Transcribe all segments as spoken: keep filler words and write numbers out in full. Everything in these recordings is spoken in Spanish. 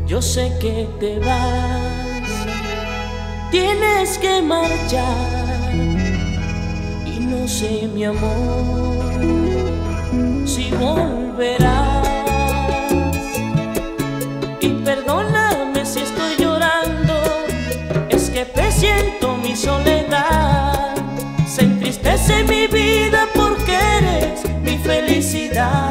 Yo sé que te vas, tienes que marchar, y no sé, mi amor, si volverás. Y perdóname si estoy llorando, es que presiento mi soledad. Se entristece mi vida porque eres mi felicidad.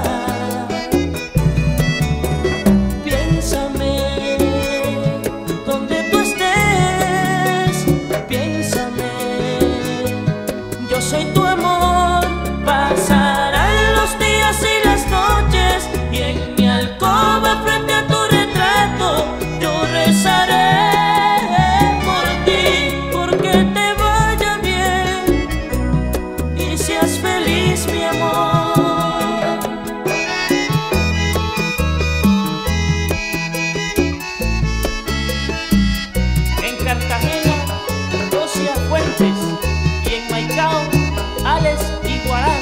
Soy tu amor, pasarán los días y las noches, y en mi alcoba frente a tu retrato yo rezaré por ti, porque te vaya bien y seas feliz, mi amor. En Cartagena, Docia Fuentes, y en Maicao, Alex Iguarán.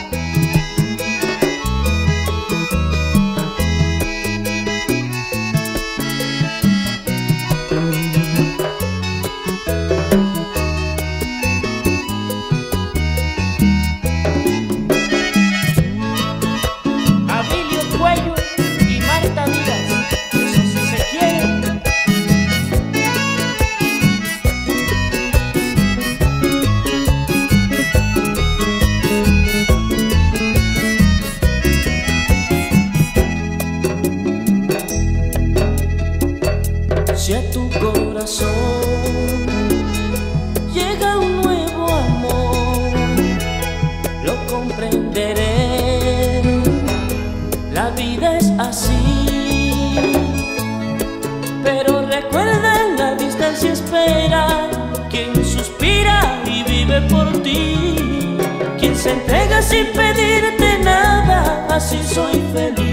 Abilio Cuello y Marta Díaz, eso sí se quieren. Si a tu corazón llega un nuevo amor, lo comprenderé. La vida es así, pero recuerda, en la distancia espera quien suspira y vive por ti, quien se entrega sin pedirte nada. Así soy feliz.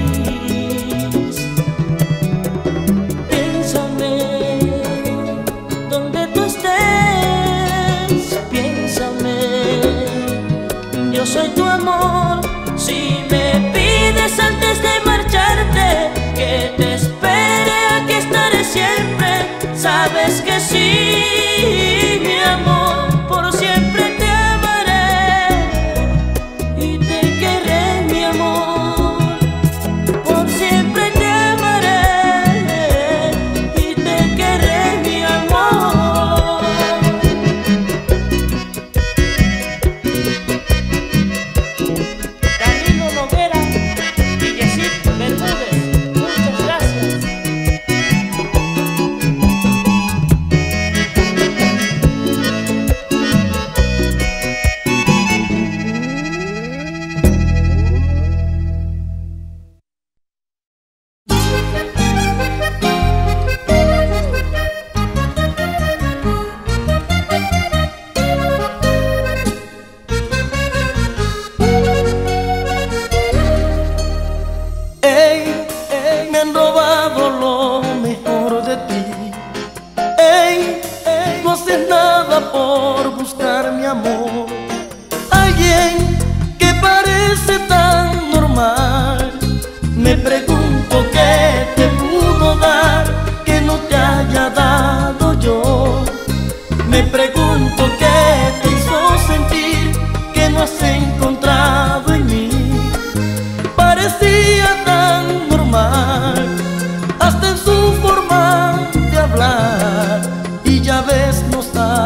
Yo soy tu amor, si me pides antes de marcharte que te espere, aquí estaré siempre. Sabes que sí, mi amor, por siempre te amaré y te querré, mi amor. Por siempre te amaré y te querré, mi amor. Por buscar mi amor, alguien que parece tan normal. Me pregunto qué te pudo dar que no te haya dado yo. Me pregunto qué te hizo sentir que no has encontrado en mí. Parecía tan normal, hasta en su forma de hablar, y ya ves nos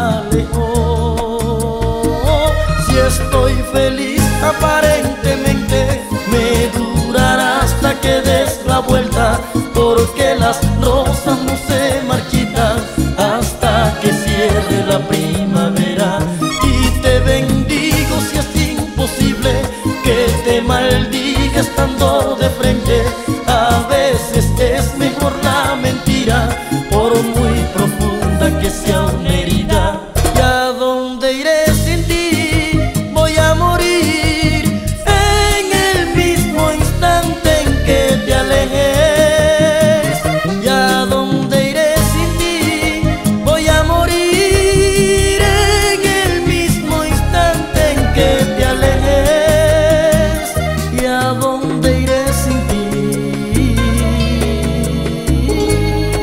alejó. Si estoy feliz aparentemente, me durará hasta que des la vuelta, porque las rosas no se marchitan hasta que cierre la primavera. Y te bendigo si es imposible que te maldiga estando de frente. A veces es mejor la mentira, por muy profunda que sea una herida. ¿Y a dónde iré sin ti? Voy a morir en el mismo instante en que te alejes. ¿Y a dónde iré sin ti? Voy a morir en el mismo instante en que te alejes. ¿Y a dónde iré sin ti?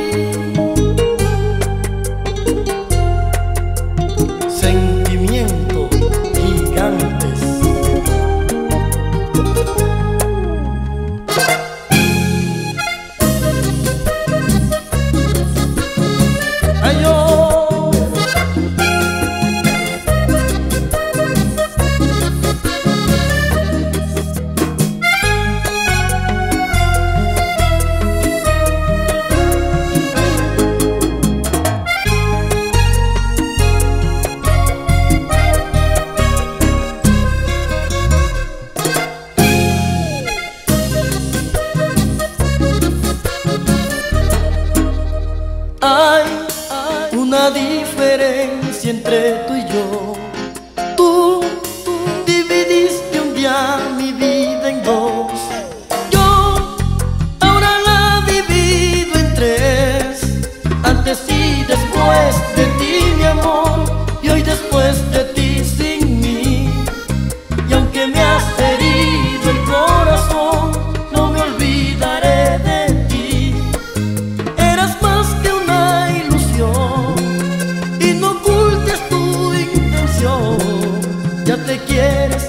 entre tú y yo. Tú, tú dividiste un día mi vida en dos. Yo ahora la divido en tres. Antes y después de ti, mi amor, y hoy después de ti sin mí. Y aunque me has herido el corazón, no me olvidaré de ti. Eras más que una ilusión y no ocultes tu intención. Ya te quieres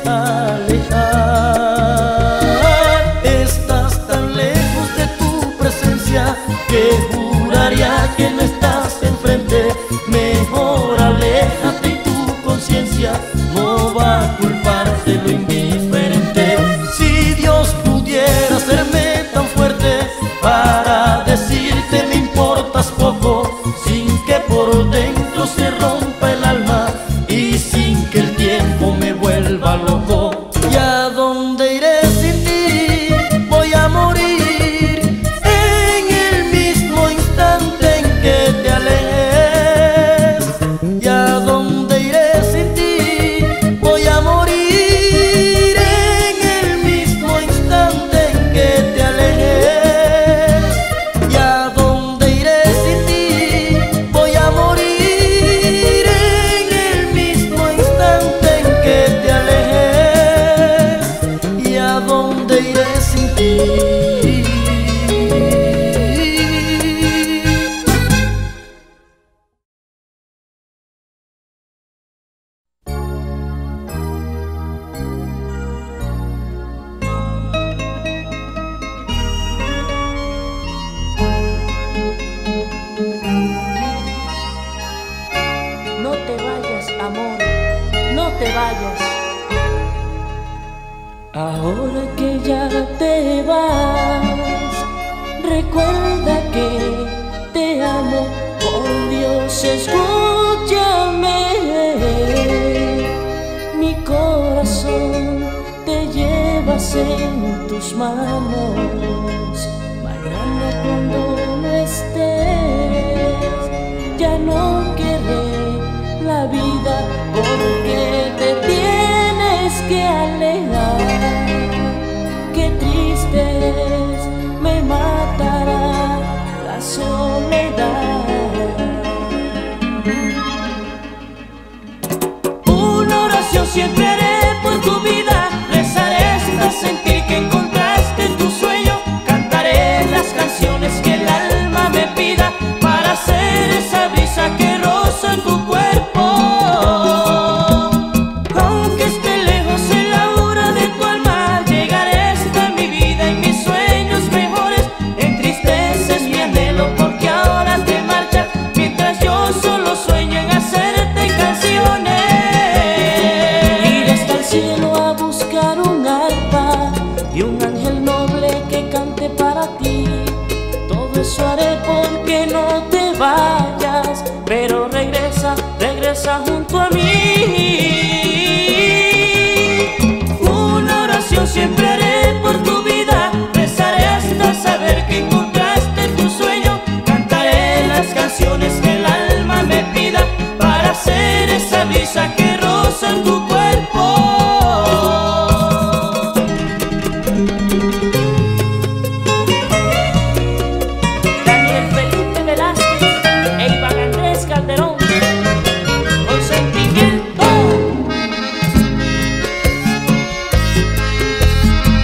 alejar. Estás tan lejos de tu presencia que juraría que no estás enfrente. Mejor aléjate y tu conciencia no va a culparte lo indiferente. Si Dios pudiera hacerme tan fuerte para decirte me importas poco, sin que por dentro se rompa el alma y sin que el tiempo me vuelva loco. ¿Y a dónde iré sin ti? Voy a morir en el mismo instante en que te alejes. ¿Y a dónde iré sin ti? Voy a morir en el mismo instante en que te alejes. ¿Y a dónde iré sin ti? Voy a morir en el mismo instante en que te alejes. ¿Y a dónde iré sin ti? No te vayas, amor, no te vayas. Ahora que ya te vas, recuerda que te amo. Por Dios, escúchame. Mi corazón te llevas en tus manos. Mañana cuando no estés, ya no querré la vida porque te tienes que alejar. Qué triste es, me matará la soledad. Una oración siempre haré por tu vida, rezaré hasta sentir que encontraste tu sueño. Cantaré las canciones que el alma me pida para hacer esa brisa que roza tu cuerpo. Aunque esté lejos en la hora de tu alma, llegaré hasta mi vida y mis sueños mejores. Entristeces mi anhelo porque ahora te marchas, mientras yo solo sueño en hacerte canciones. Ir hasta el cielo a buscar un arpa y un ángel noble que cante para ti. Todo eso haré porque no te vayas, pero regresa, regresa junto a mí. Una oración siempre haré por tu vida, rezaré hasta saber que encontraste tu sueño. Cantaré las canciones que el alma me pida para hacer esa brisa que roza en tu cuerpo. Daniel Felipe Velázquez e Iván Andrés Calderón, consentimiento.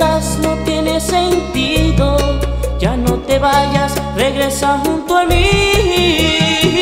estás no tiene sentido. Ya no te vayas, regresa junto a mí.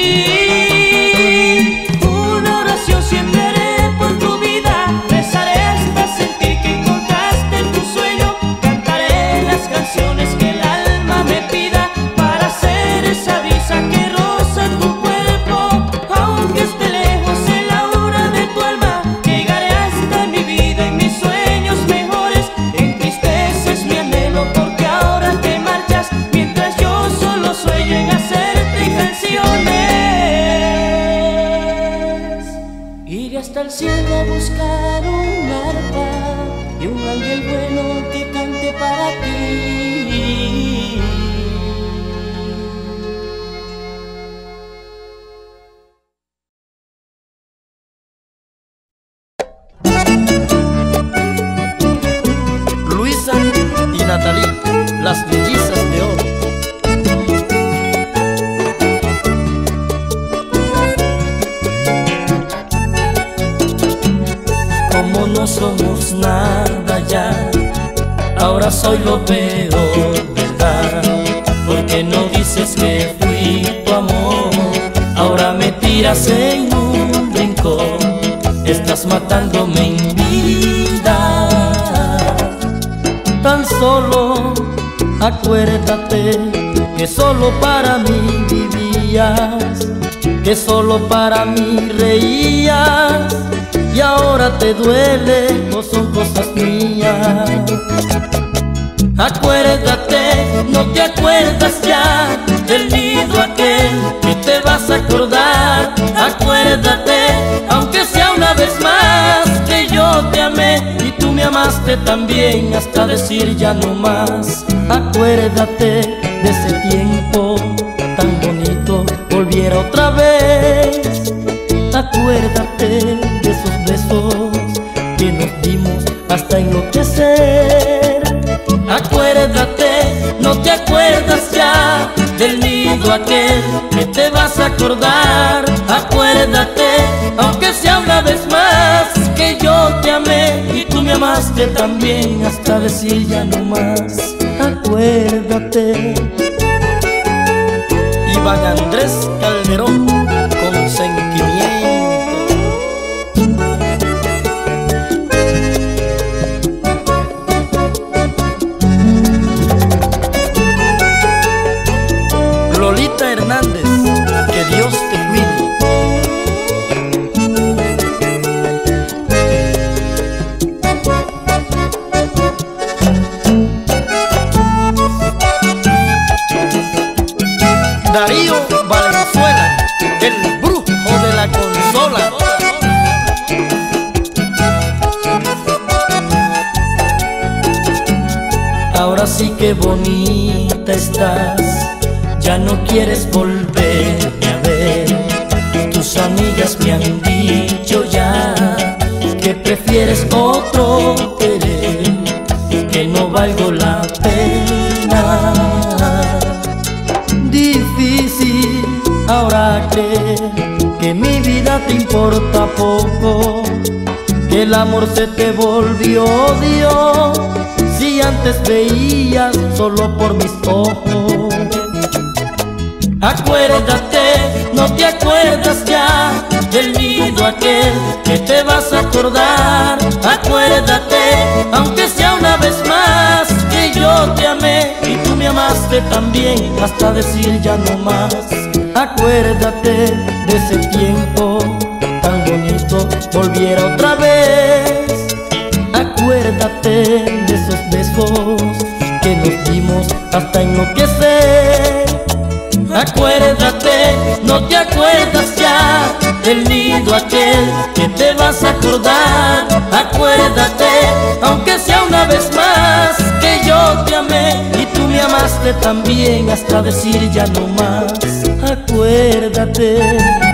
Una oración siempre haré por tu vida. Rezaré hasta sentir que encontraste tu sueño. Cantaré las canciones que el alma me pida para ser esa brisa que roza tu cuerpo. Aunque esté lejos en la hora de tu alma, llegaré hasta mi vida y mis sueños mejores. Entristeces mi anhelo porque ahora te marchas, mientras yo solo sueño en hacerte canciones. Iré hasta el cielo a buscar un arpa y un ángel bueno que cante para ti. Luisa y Natalie, las mellizas de oro. Como no somos nada ya, ahora soy lo peor, ¿verdad? Porque no dices que fui tu amor, ahora me tiras en un rincón, estás matándome en vida. Tan solo acuérdate que solo para mí vivías, que solo para mí reías, y ahora te duele o son cosas mías. Acuérdate, no te acuerdas ya del nido aquel que te vas a acordar. Acuérdate, aunque sea una vez más, que yo te amé y tú me amaste también, hasta decir ya no más. Acuérdate de ese tiempo tan bonito, volviera otra vez. Acuérdate de esos besos que nos dimos hasta enloquecer. Acuérdate, no te acuerdas ya del nido aquel que te vas a acordar. Acuérdate, aunque sea una vez más, que yo te amé y tú me amaste también, hasta decir ya no más. Acuérdate. Iván Andrés Calderón, con sentimiento. Lolita Hernández, que Dios te cuide. Darío Valenzuela, el brujo de la consola. Ahora sí que bonita estás, ya no quieres volverme a ver. Tus amigas me han dicho ya que prefieres otro querer, que no valgo la pena. Difícil ahora creer que mi vida te importa poco, que el amor se te volvió odio, si antes veías solo por mis ojos. Acuérdate, no te acuerdas ya del nido aquel que te vas a acordar. Acuérdate, aunque sea una vez más, que yo te amé y tú me amaste también, hasta decir ya no más. Acuérdate de ese tiempo tan bonito, volviera otra vez. Acuérdate de esos besos que nos dimos hasta enloquecer. Acuérdate, no te acuerdas ya del nido aquel que te vas a acordar. Acuérdate, aunque sea una vez más, que yo te amé y tú me amaste también, hasta decir ya no más. Acuérdate.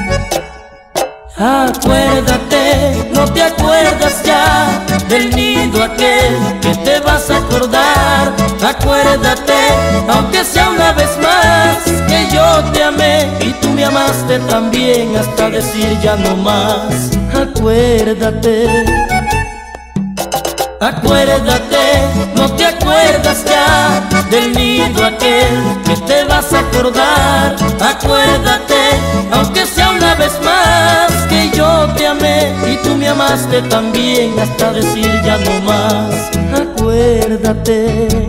Acuérdate, no te acuerdas ya del nido aquel que te vas a acordar. Acuérdate, aunque sea una vez más, que yo te amé y tú me amaste también, hasta decir ya no más. Acuérdate. Acuérdate, no te acuerdas ya del nido aquel que te vas a acordar. Acuérdate, aunque sea una vez más, que yo te amé y tú me amaste también, hasta decir ya no más. Acuérdate.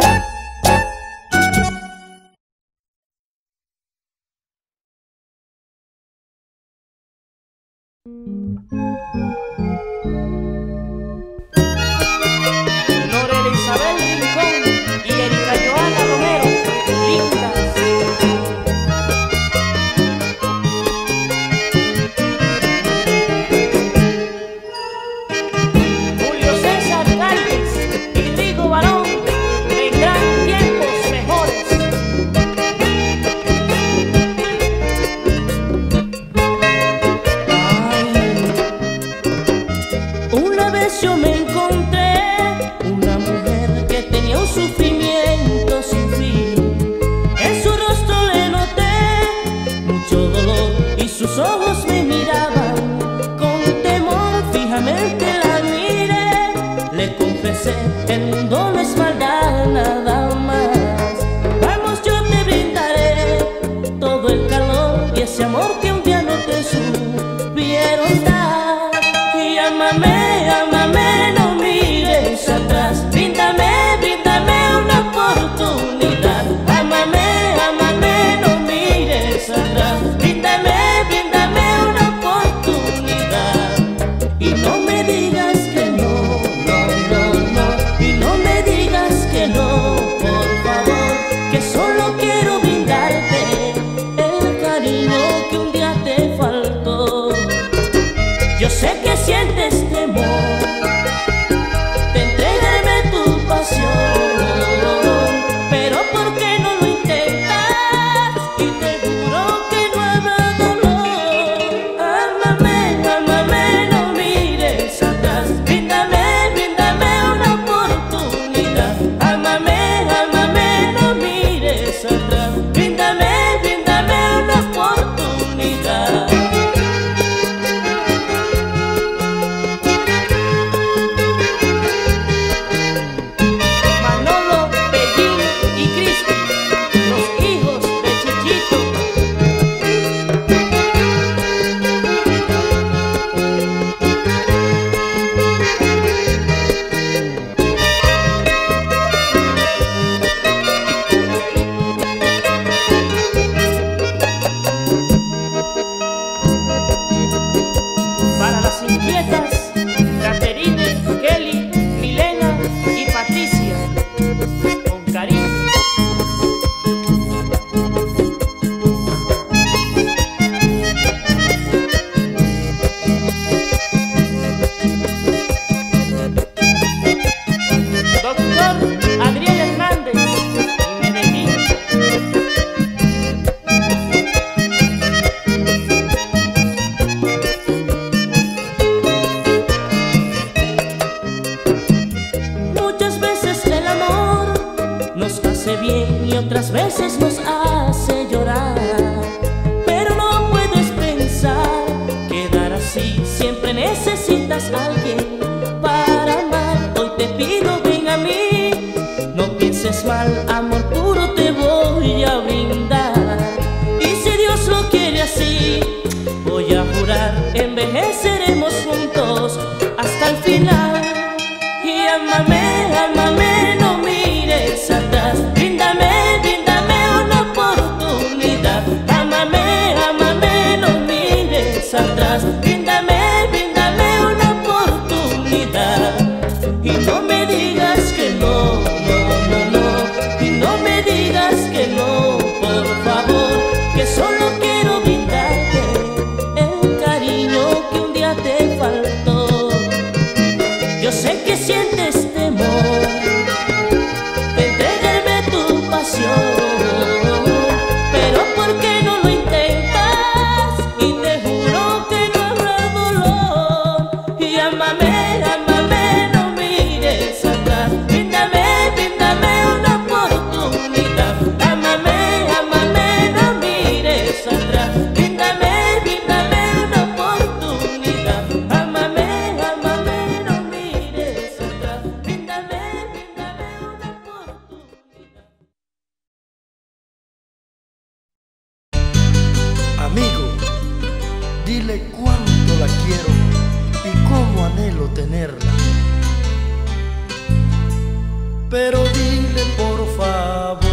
Yo me encontré una mujer que tenía un sufrimiento sin fin. En su rostro le noté mucho dolor y sus ojos me miraban con temor. Fijamente la miré, le confesé que el mundo no es maldad, nada más. Vamos, yo te brindaré todo el calor y ese amor que un día no te supieron dar. Y ámame, ámame, no mires atrás. Bríndame, bríndame una oportunidad. Ámame, ámame, no mires atrás. Bríndame, bríndame una oportunidad. Y no me digas que no, no, no, no. Y no me digas que no, por favor, que solo quiero brindarte el cariño que un día te faltó. Yo sé que sientes temor de entregarme tu pasión, pero ¿por qué no lo intentas? Y te juro que no habrá dolor. Ámame, ámame, no mires atrás. Bríndame, bríndame una oportunidad. Ámame, ámame, no mires atrás. Bríndame, bríndame una oportunidad. Para las inquietas, Caterine, Kelly, Milena y Patricia, con cariño. Doctor Adrián Hernández y Medellín. Muchas veces el amor nos hace bien y otras veces nos hace llorar, pero no puedes pensar quedar así. Siempre necesitas a alguien para amar. Hoy te pido, ven a mí, no pienses mal, amor puro te voy a brindar. Y si Dios lo quiere así, voy a jurar, envejeceremos juntos hasta el final. Y ámame, ámame, no mires atrás. Bríndame, bríndame una oportunidad. Ámame, ámame, no mires atrás. Bríndame, bríndame una oportunidad. Y no me digas que no, no, no, no. Y quiero y cómo anhelo tenerla. Pero dile por favor,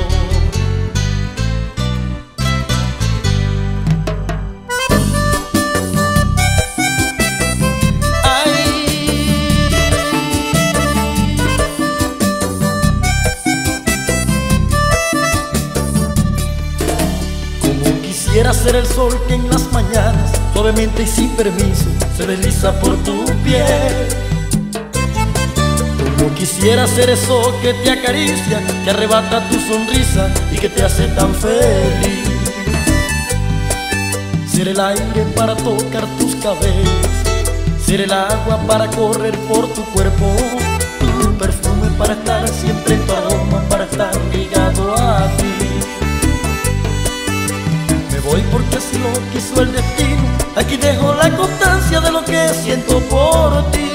quisiera ser el sol que en las mañanas, suavemente y sin permiso, se desliza por tu piel. Como quisiera ser eso que te acaricia, que arrebata tu sonrisa y que te hace tan feliz. Ser el aire para tocar tus cabellos, ser el agua para correr por tu cuerpo, tu perfume para estar siempre en tu aroma, para estar ligado a ti. Voy porque así lo quiso el destino, aquí dejo la constancia de lo que siento por ti.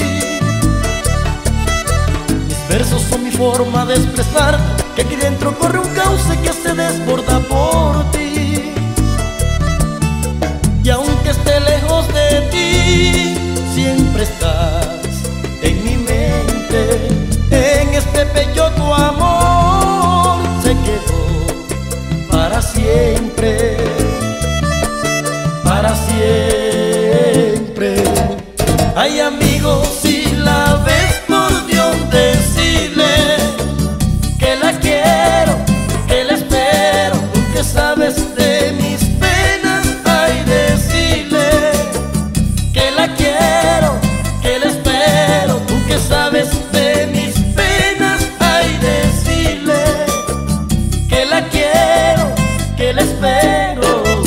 Mis versos son mi forma de expresar que aquí dentro corre un cauce que se desborda por ti. Y aunque esté lejos de ti, siempre estás en mi mente. En este pecho tu amor se quedó para siempre, para siempre. Ay, amigo, si la ves, por Dios, decile que la quiero, que la espero, porque sabes de mis penas. Ay, decile que la quiero, que la espero, tú que sabes de mis penas. Ay, decile que la quiero, que la espero.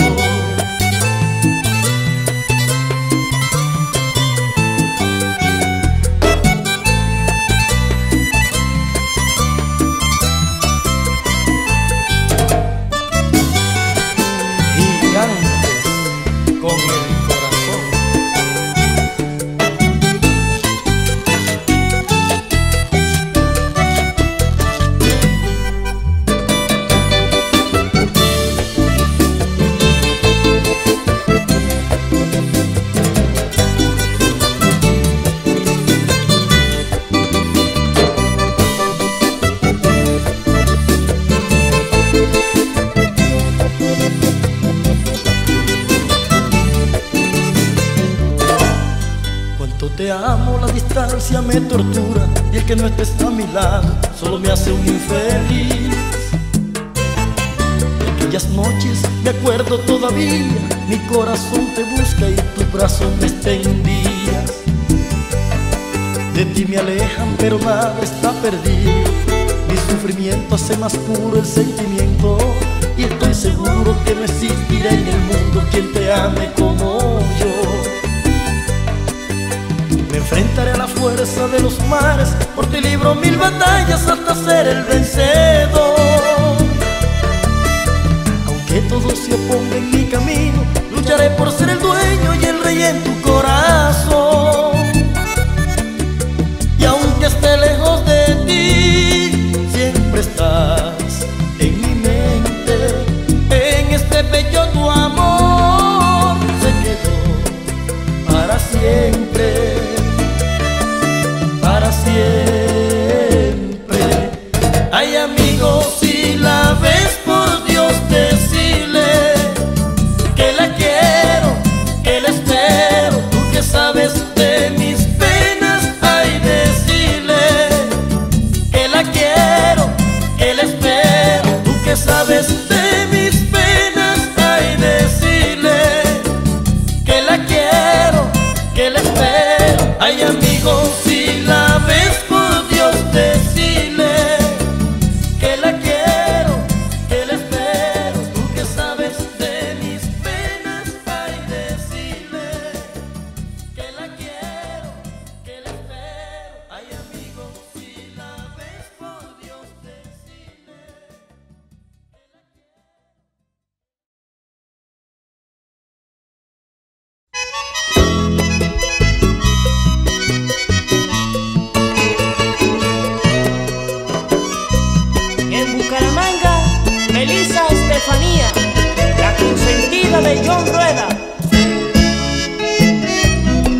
Con el corazón. Te amo, la distancia me tortura y el que no estés a mi lado solo me hace un infeliz. De aquellas noches me acuerdo todavía, mi corazón te busca y tus brazos me extendías. De ti me alejan pero nada está perdido, mi sufrimiento hace más puro el sentimiento y estoy seguro que no existirá en el mundo quien te ame como yo. Me enfrentaré a la fuerza de los mares, por ti libro mil batallas hasta ser el vencedor. Aunque todo se oponga en mi camino, lucharé por ser el dueño y el rey en tu corazón. Y aunque esté lejos de ti, siempre estás en mi mente. En este pecho tu amor se quedó para siempre, para siempre. Ay, amigo, si la ves, por Dios, decile que la quiero, que la espero, tú que sabes de mis penas. Ay, decile que la quiero, que la espero, tú que sabes de mis penas. Ay, decile que la quiero, que la espero. Ay, amigo, si la ves, por Dios, decile que la quiero, que la espero, tú que sabes de mis penas. Ay, decile que la quiero, que la espero. Ay, amigo, si la ves, por Dios, decile que la quiero. En Bucaramanga, Melissa Estefanía, la consentida de John Rueda.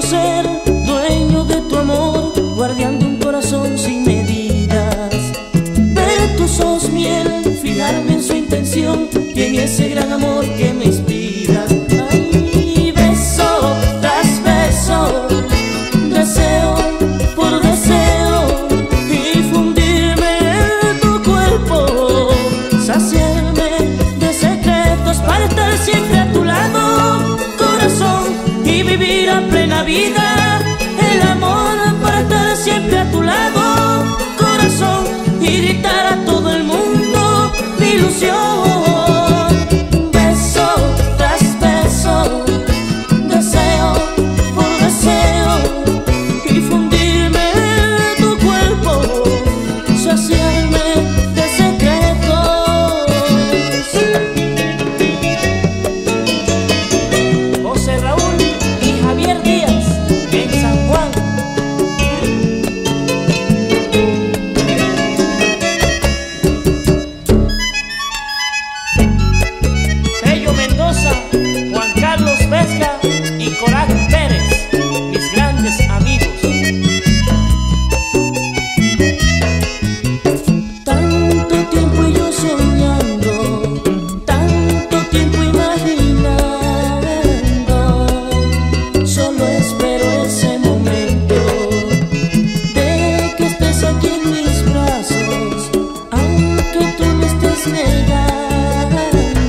ser dueño de tu amor, guardián de un corazón sin medidas. Ver tus ojos miel, fijarme en su intención y en ese gran amor que me inspiras. Ay, beso tras beso, deseo por deseo, y fundirme en tu cuerpo, saciarme de secretos para estar siempre a tu lado, corazón, y vivir a plena vida el amor para estar siempre a tu lado, corazón, y gritar a todo el mundo mi ilusión. Beso tras beso, deseo por deseo, y fundirme en tu cuerpo, saciarme de secretos. José Raúl y Javier Díaz en San Juan. Pello Mendoza, Juan Carlos Vesga y Corac Pérez, mis grandes amigos. Tanto tiempo yo soñando, tanto tiempo imaginando, solo espero ese momento de que estés aquí en mis brazos, aunque tú me estés negando.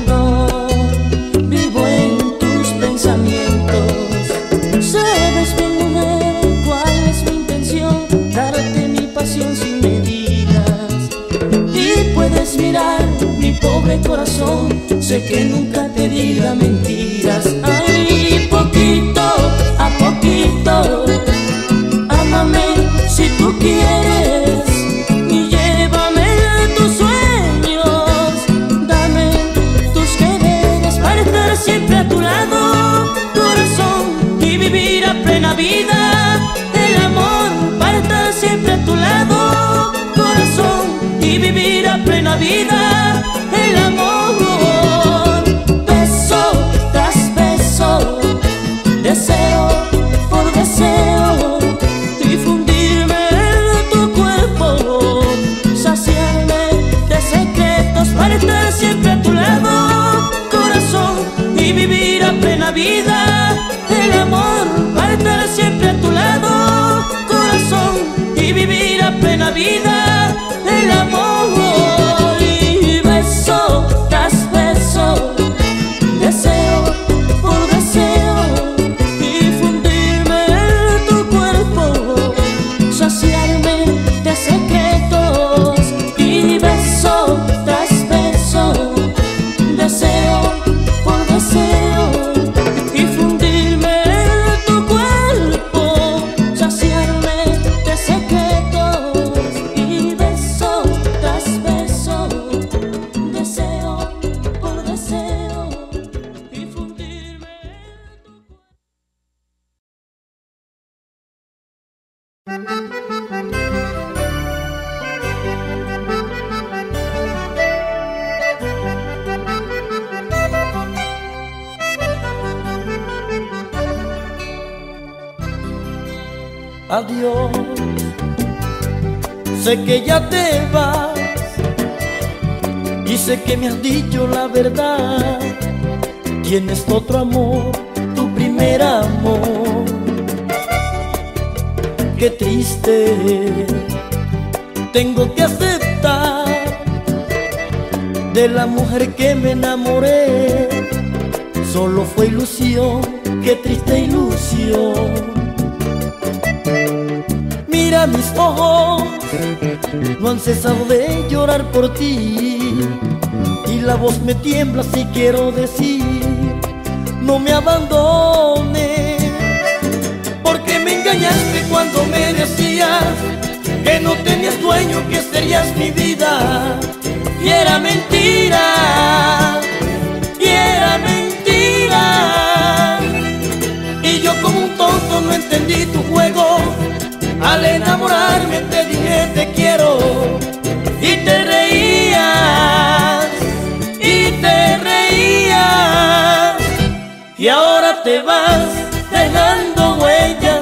Vivo en tus pensamientos, sabes bien, mujer, cuál es mi intención, darte mi pasión sin medidas. Y puedes mirar mi pobre corazón, sé que nunca te diga mentiras. Ay, poquito a poquito, ámame si tú quieres, y llévame a tus sueños, dame tus quereres para estar siempre a tu lado, corazón, y vivir a plena vida el amor para estar siempre a tu lado, corazón, y vivir a plena vida el amor. Beso tras beso, deseo por deseo, y fundirme en tu cuerpo, saciarme de secretos para estar siempre a tu lado, corazón, y vivir a plena vida el amor para estar siempre a tu lado, corazón, y vivir a plena vida el amor. Y beso tras beso, deseo por deseo, y fundirme en tu cuerpo, saciarme de secretos. Y beso tras beso, deseo por deseo, y fundirme en tu cuerpo, saciarme de secretos. Y beso tras beso, deseo por deseo, y fundirme en tu cuerpo. Adiós, sé que ya te vas y sé que me has dicho la verdad. Tienes otro amor, tu primer amor. Qué triste, tengo que aceptar de la mujer que me enamoré. Solo fue ilusión, qué triste ilusión. Mira mis ojos, no han cesado de llorar por ti, y la voz me tiembla si quiero decir, no me abandones, porque me engañaste cuando me decías que no tenías dueño, que serías mi vida, y era mentira, y era mentira, y yo como un tonto no entendí tu juego. Al enamorarme te dije te quiero, y te reías, y te reías, y ahora te vas dejando huellas.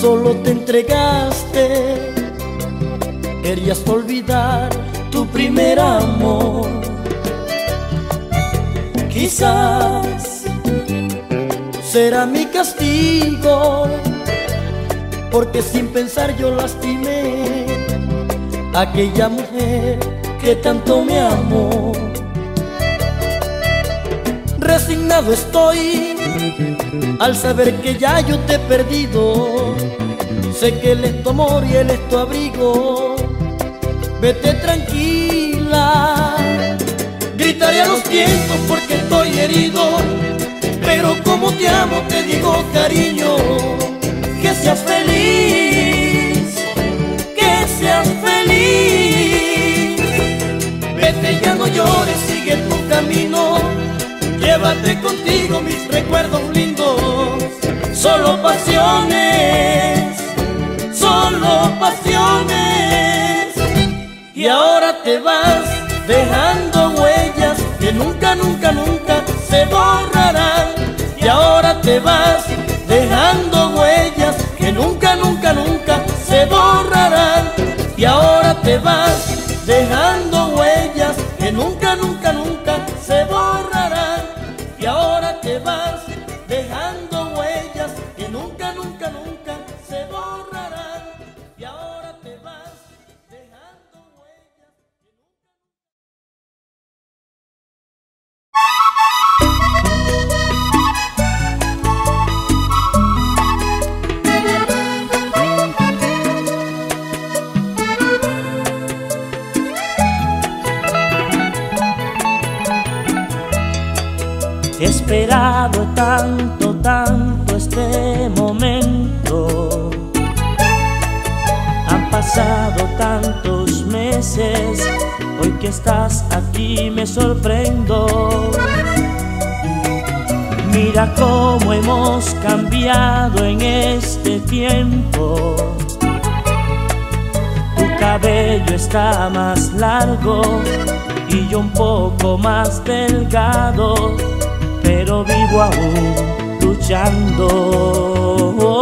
solo te entregaste, querías olvidar tu primer amor. Quizás será mi castigo, porque sin pensar yo lastimé a aquella mujer que tanto me amó. Resignado estoy al saber que ya yo te he perdido. Sé que él es tu amor y él es tu abrigo. Vete tranquila, gritaré a los vientos porque estoy herido. Pero como te amo te digo, cariño, que seas feliz, que seas feliz. Vete, ya no llores, sigue tu camino. Llévate contigo mis recuerdos lindos. Solo pasiones, solo pasiones. Y ahora te vas dejando huellas que nunca, nunca, nunca se borrarán. Y ahora te vas dejando huellas que nunca, nunca, nunca se borrarán. Y ahora te vas dejando huellas que nunca, nunca, nunca se borrarán. Y ahora te vas dejando huellas que nunca, nunca, nunca se borrarán. Y ahora te vas dejando huellas que He esperado tanto, tanto este momento. Han pasado tantos meses. Hoy que estás aquí me sorprendo. Mira cómo hemos cambiado en este tiempo. Tu cabello está más largo y yo un poco más delgado, pero vivo aún luchando.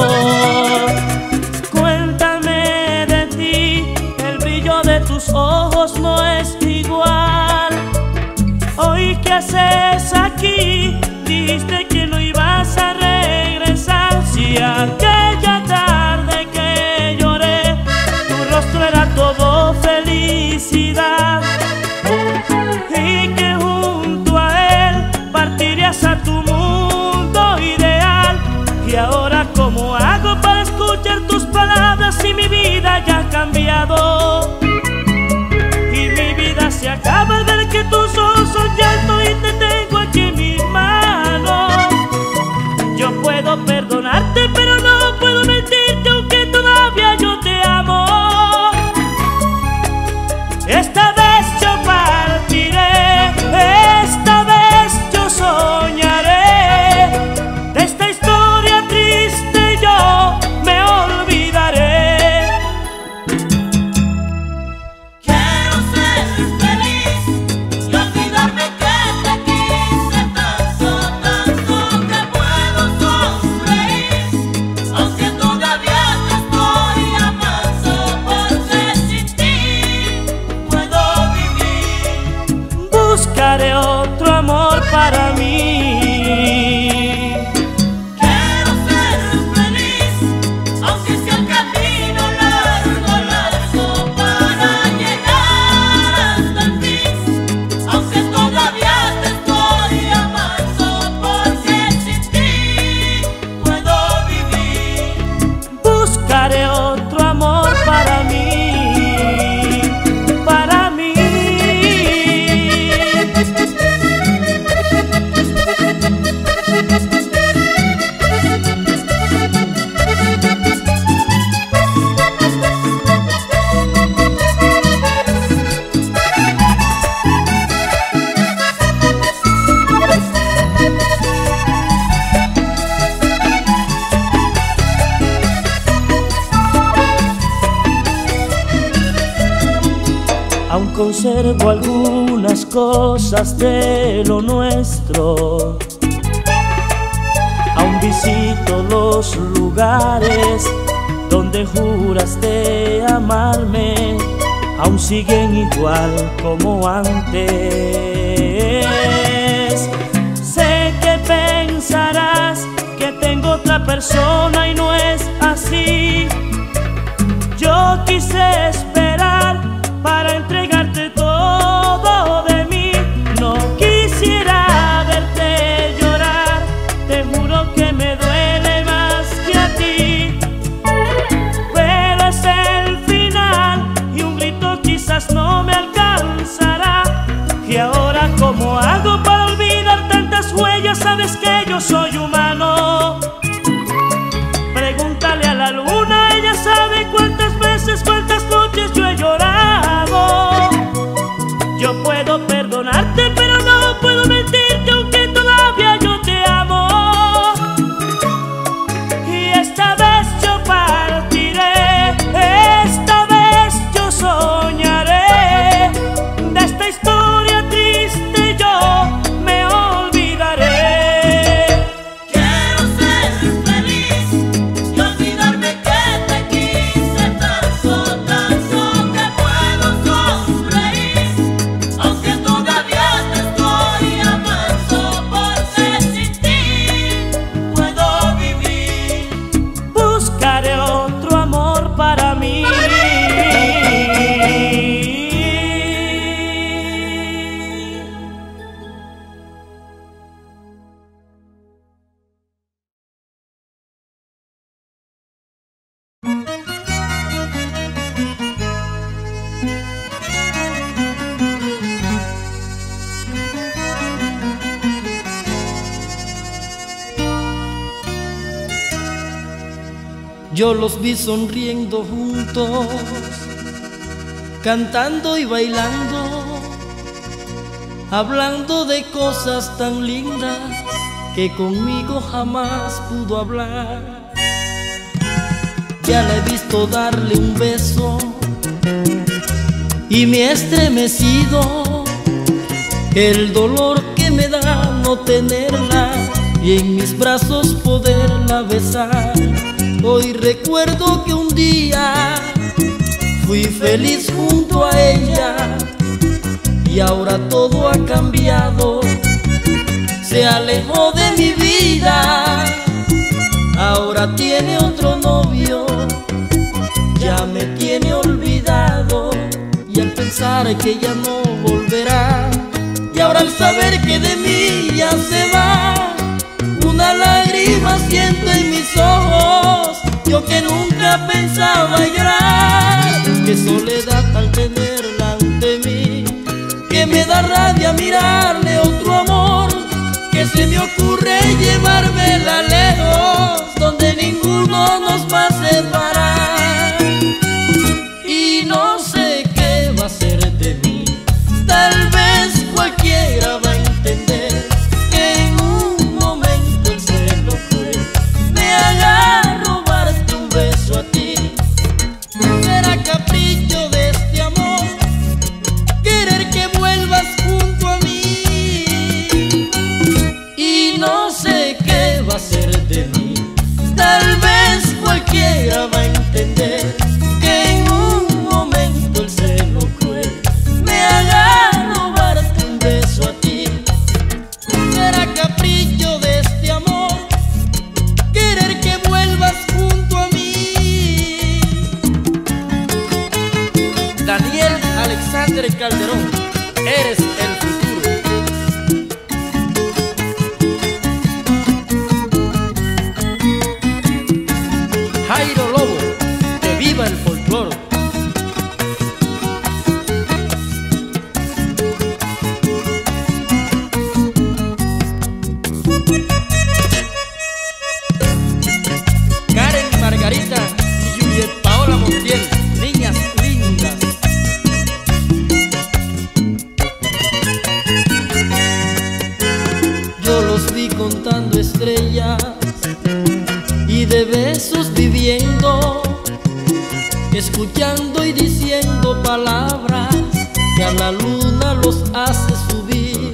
Cuéntame de ti, el brillo de tus ojos no es igual. Hoy, ¿qué haces aquí? Dijiste que no ibas a regresar. Si aquella tarde que lloré, tu rostro era todo felicidad, y que junto a él partirías a tu mundo ideal. Y ahora, ¿cómo hago para escuchar tus palabras si mi vida ya ha cambiado? Y mi vida se acaba al ver que tus ojos son llanto y te tengo aquí en mis manos. Yo puedo perdonarte, pero no puedo mentirte, aunque todavía yo te amo. Esta vez yo partiré, esta vez yo soñaré. De esta historia triste yo me olvidaré. Quiero ser feliz y olvidarme que te quise tanto, tanto que puedo sonreír, aunque todavía te estoy amando, porque sin ti puedo vivir. Buscaré otro amor para mí. Quiero ser feliz, aunque sea un camino largo, largo para llegar hasta el fin, aunque todavía te estoy amando, porque sin ti puedo vivir. Buscaré otro amor para mí, para mí. Aún conservo algunas cosas de lo nuestro. Aún visito los lugares juraste amarme, aún siguen igual como antes. Sé que pensarás que tengo otra persona y no es así. Yo quise esperar para entregarte todo de mí. No quisiera verte llorar, te juro que me duele más que a ti. Pero es el final y un grito quizás no me alcanzará. Y ahora, ¿cómo hago para olvidar tantas huellas? Sabes que yo soy humano. Pregúntale a la luna, ella sabe cuántas veces, cuántas noches yo he llorado. Yo puedo perdonarte, pero no puedo mentirte, aunque todavía yo te amo. Y esta vez yo partiré, esta vez yo soñaré. De esta historia triste yo me olvidaré. Quiero ser feliz y olvidarme que te quise tanto, tanto que puedo sonreír, aunque todavía te estoy amando, porque sin ti puedo vivir. Buscaré otro amor para mí. Yo los vi sonriendo juntos, cantando y bailando, hablando de cosas tan lindas que conmigo jamás pudo hablar. Ya la he visto darle un beso y me he estremecido, el dolor que me da no tenerla y en mis brazos poderla besar. Hoy recuerdo que un día fui feliz junto a ella y ahora todo ha cambiado. Se alejó de mi vida, ahora tiene otro novio, ya me tiene olvidado. Y al pensar que ya no volverá, y ahora al saber que de mí ya se va, una lágrima siento en mis ojos. Yo que nunca pensaba llorar, qué soledad al tenerla ante mí, que me da rabia mirarle otro amor, que se me ocurre llevármela lejos, donde ninguno nos va a separar. Y no sé qué va a ser de mí, tal vez cualquiera va a entender que en un momento el celo fue, me haga robarte un beso a ti. Será capricho de este amor, querer que vuelvas junto a mí. Y no sé qué va a ser de mí, tal vez cualquiera va a entender que en un momento el celo cruel me haga robarte un beso a ti. Será capricho de este amor, querer que vuelvas junto a mí. Daniel Alexander Calderón, eres el futuro. Jairo Lobo, que viva el folclore. Karen Margarita y Juliet Paola Montiel, niñas lindas. Yo los vi contando estrellas y de besos viviendo, escuchando y diciendo palabras que a la luna los hace subir.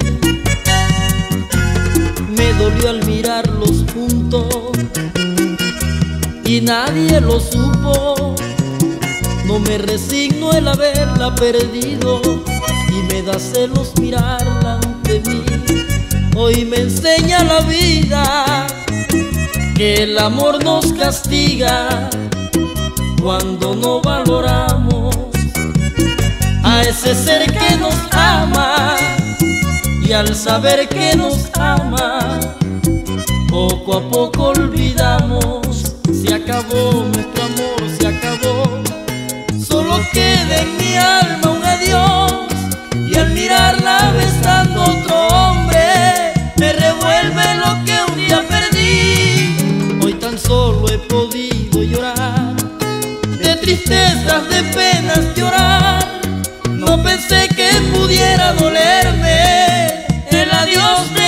Me dolió al mirarlos juntos y nadie lo supo, No me resigno el haberla perdido y me da celos mirarla ante mí. Hoy me enseña la vida que el amor nos castiga cuando no valoramos a ese ser que nos ama. Y al saber que nos ama, poco a poco olvidamos. Se acabó nuestro amor, se acabó. Solo queda en mi alma un adiós. Y al mirarla besando a otro hombre, me revuelve lo que un día perdí. Hoy tan solo he podido llorar, de tristezas, de penas llorar. No pensé que pudiera dolerme el adiós de